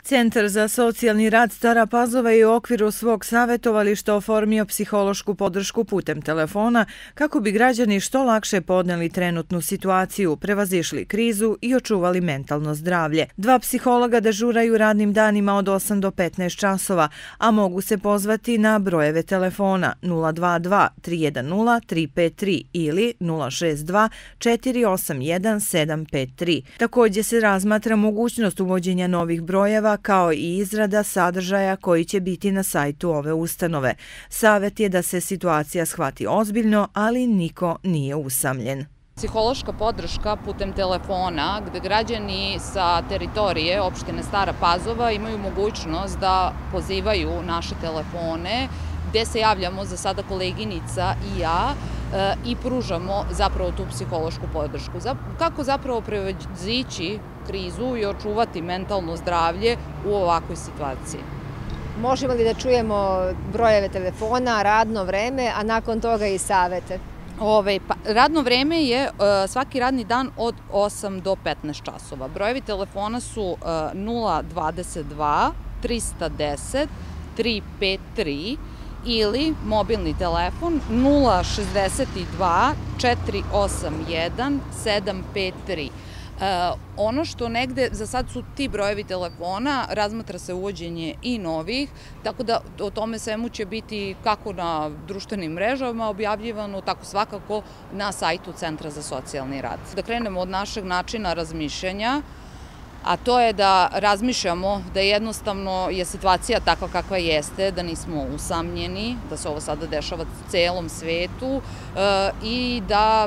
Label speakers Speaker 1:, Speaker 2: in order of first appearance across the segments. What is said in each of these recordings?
Speaker 1: Centar za socijalni rad Stara Pazova je u okviru svog savjetovališta oformio psihološku podršku putem telefona kako bi građani što lakše podneli trenutnu situaciju, prevazišli krizu i očuvali mentalno zdravlje. 2 psihologa dežuraju radnim danima od 8 do 15 časova, a mogu se pozvati na brojeve telefona 022 310 353 ili 062 481 753. Također se razmatra mogućnost uvođenja novih brojeva kao i izrada sadržaja koji će biti na sajtu ove ustanove. Savjet je da se situacija shvati ozbiljno, ali niko nije usamljen.
Speaker 2: Psihološka podrška putem telefona gde građani sa teritorije opštine Stara Pazova imaju mogućnost da pozivaju naše telefone gde se javljamo za sada koleginica i ja i pružamo zapravo tu psihološku podršku. Kako zapravo prevazići krizu i očuvati mentalno zdravlje u ovakvoj situaciji?
Speaker 3: Možemo li da čujemo brojeve telefona, radno vreme, a nakon toga i savete?
Speaker 2: Radno vreme je svaki radni dan od 8 do 15 časova. Brojevi telefona su 022 310 353 ili mobilni telefon 062 481 753. Ono što negde, za sad su ti brojevi telefona, razmatra se uvođenje i novih, tako da o tome svemu će biti kako na društvenim mrežama objavljivano, tako svakako na sajtu Centra za socijalni rad. Da krenemo od našeg načina razmišljanja, a to je da razmišljamo da jednostavno je situacija takva kakva jeste, da nismo usamljeni, da se ovo sada dešava u celom svetu i da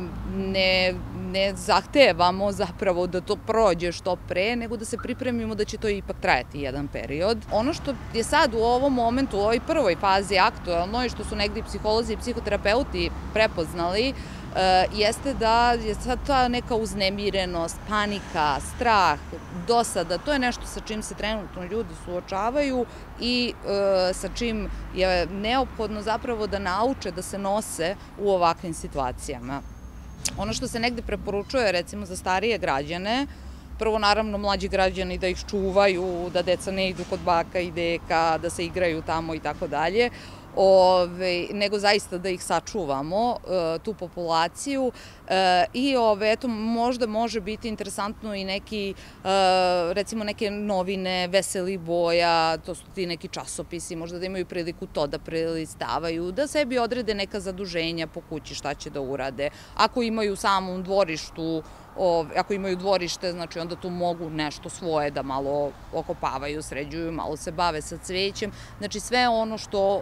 Speaker 2: ne zahtevamo zapravo da to prođe što pre, nego da se pripremimo da će to ipak trajati jedan period. Ono što je sad u ovom momentu, u ovoj prvoj fazi aktuelno i što su negdje psiholozi i psihoterapeuti prepoznali, jeste da je sad ta neka uznemirenost, panika, strah, dosada, to je nešto sa čim se trenutno ljudi suočavaju i sa čim je neophodno zapravo da nauče da se nose u ovakvim situacijama. Ono što se negde preporučuje, recimo za starije građane, prvo naravno mlađi građani da ih čuvaju, da deca ne idu kod baka i deka, da se igraju tamo i tako dalje, nego zaista da ih sačuvamo, tu populaciju i eto možda može biti interesantno i neki, recimo neke novine veselih boja, to su ti neki časopisi, možda da imaju priliku to da prelistavaju, da sebi odrede neka zaduženja po kući šta će da urade. Ako imaju u samom dvorištu, ako imaju dvorište, znači onda tu mogu nešto svoje da malo okopavaju, sređuju, malo se bave sa cvećem, znači sve ono što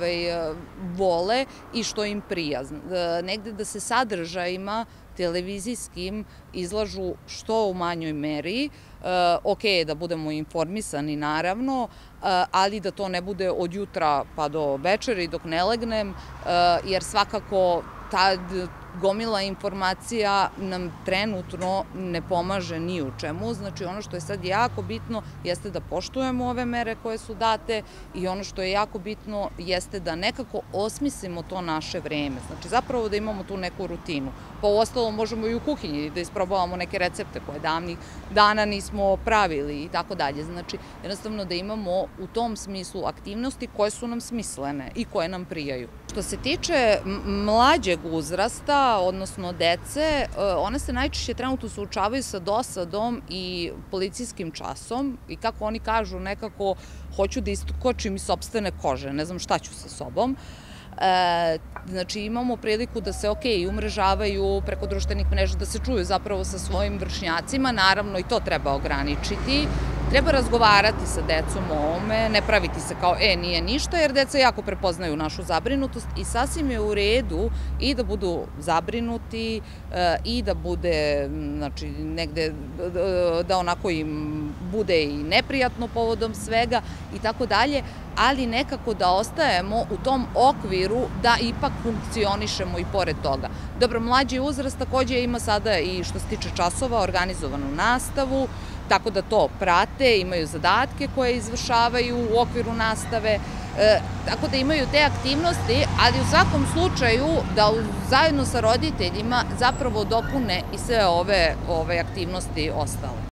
Speaker 2: vole i što im prija. Negde da se sadržajima televizijskim izlažu što u manjoj meri, ok da budemo informisani naravno, ali da to ne bude od jutra pa do večeri dok ne legnem, jer svakako ta gomila informacija nam trenutno ne pomaže ni u čemu. Znači ono što je sad jako bitno jeste da poštujemo ove mere koje su date i ono što je jako bitno jeste da nekako osmislimo to naše vreme. Znači zapravo da imamo tu neku rutinu. Pa uostalom možemo i u kuhinji da isprobavamo neke recepte koje davnih dana nismo pravili i tako dalje. Znači jednostavno da imamo u tom smislu aktivnosti koje su nam smislene i koje nam prijaju. Što se tiče mlađeg uzrasta, odnosno dece, one se najčešće trenutno suočavaju sa dosadom i policijskim časom i kako oni kažu nekako hoću da iskočim iz sopstvene kože, ne znam šta ću sa sobom. Znači imamo priliku da se umrežavaju preko društvenih mreža, da se čuju zapravo sa svojim vršnjacima, naravno i to treba ograničiti. Treba razgovarati sa decom o ovome, ne praviti se kao nije ništa, jer deca jako prepoznaju našu zabrinutost i sasvim je u redu i da budu zabrinuti i da bude, znači, negde, da onako im bude i neprijatno povodom svega i tako dalje, ali nekako da ostajemo u tom okviru da ipak funkcionišemo i pored toga. Dobro, mlađi uzrast takođe ima sada i što se tiče časova organizovanu nastavu, tako da to prate, imaju zadatke koje izvršavaju u okviru nastave, tako da imaju te aktivnosti, ali u svakom slučaju da zajedno sa roditeljima zapravo dopune i sve ove aktivnosti ostale.